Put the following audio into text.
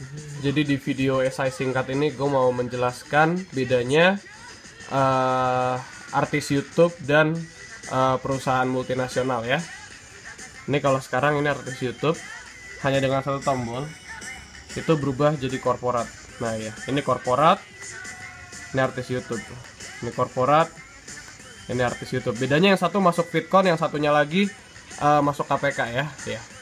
Jadi di video esai singkat ini gue mau menjelaskan bedanya artis YouTube dan perusahaan multinasional ya. Ini kalau sekarang ini artis YouTube hanya dengan satu tombol itu berubah jadi korporat. Nah ya, ini korporat, ini artis YouTube. Ini korporat, ini artis YouTube. Bedanya yang satu masuk Fitcon, yang satunya lagi masuk KPK ya. Ya.